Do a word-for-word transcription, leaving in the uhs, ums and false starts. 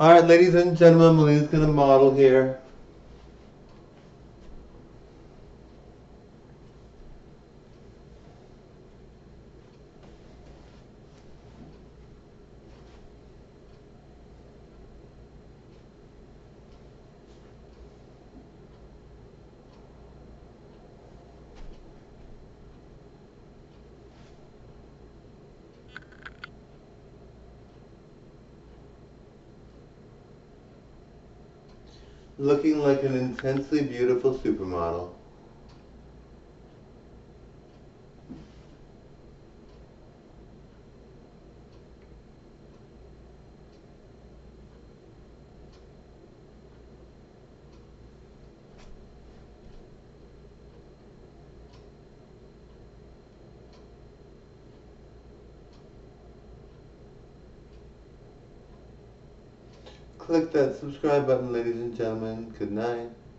Alright, ladies and gentlemen, Melina's going to model here. Looking like an intensely beautiful supermodel. Click that subscribe button, ladies and gentlemen. Good night.